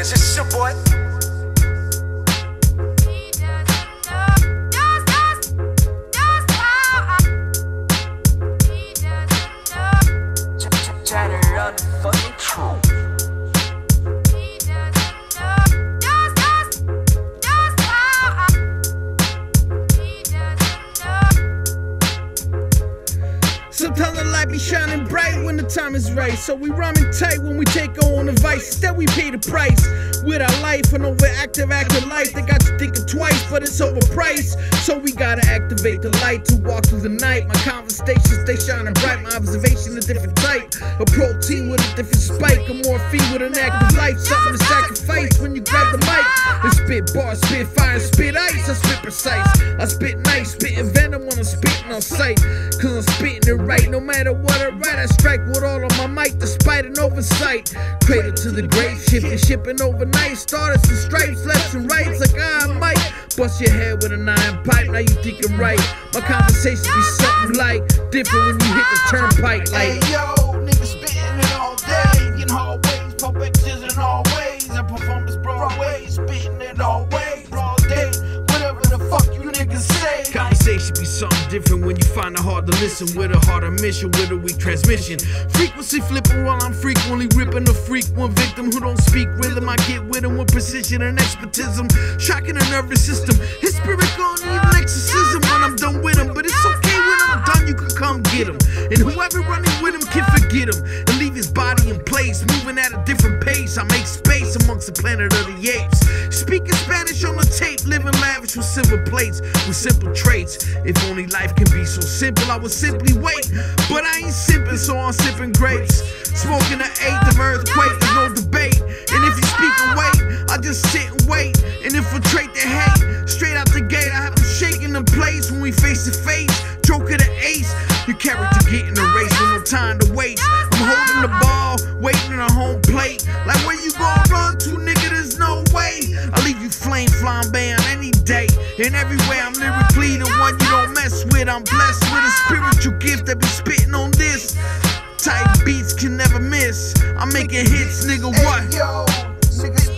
niggas, it's your boy. Try to run the fucking truth. Sometimes the light be shining bright when the time is right. So we rhyming tight when we take on the vice. Instead we pay the price with our life. An overactive active life that got you thinking twice, but it's overpriced. So we gotta activate the light to walk through the night. My conversations stay shining bright. My observation a different type. A protein with a different spike. A morphine with an active life. Something to sacrifice when you grab the mic. And spit bars, spit fire, spit ice. I spit precise. I spit nice, spitting venom when I'm spitting on sight. Cause I'm spitting it right. No matter what I write, I strike with all of my might despite an oversight. Cradle to the grave, shipping overnight. Started some stripes, lefts and rights, like I might bust your head with a 9 pipe. Now you thinking right. My conversation be something like different when you hit the turnpike. Like, hey yo, niggas spitting it all day, in hallways, perfections in all ways. I perform this Broadway, spitting it all way, broad day. Whatever the fuck you niggas say. Conversation be something different when you find it hard to listen. With a harder mission, with a weak transmission. Frequency flipping while I'm frequently ripping a freak. One victim who don't speak rhythm. I get with him with precision and expertism. Shocking the nervous system. His spirit gon' need an exorcism when I'm done with him. But it's okay when I'm done, you can come get him. And whoever running with him can forget him. And leave his body in place, moving at a different pace. I make space amongst the planet of the apes. Speaking Spanish on the tape, living lavish with silver plates, with simple traits. If only life can be so simple, I would simply wait. But I ain't sipping, so I'm sipping grapes. Smoking the 8th of earthquake, there's no debate. And if you speak and wait, I just sit and wait and infiltrate the hate. Straight out the gate, I have them shaking the place when we face to face. Joker the ace, your character getting erased with no time to waste. I'm holding the ball, waiting on a home plate. Like where you gon' run to, nigga, there's no way. I leave you flame flamboyant any day. And everywhere I'm lyrically the one you don't mess with. I'm blessed with a spiritual gift that be spitting on this. Tight beats can never miss. I'm making hits, nigga, what? Hey yo, niggas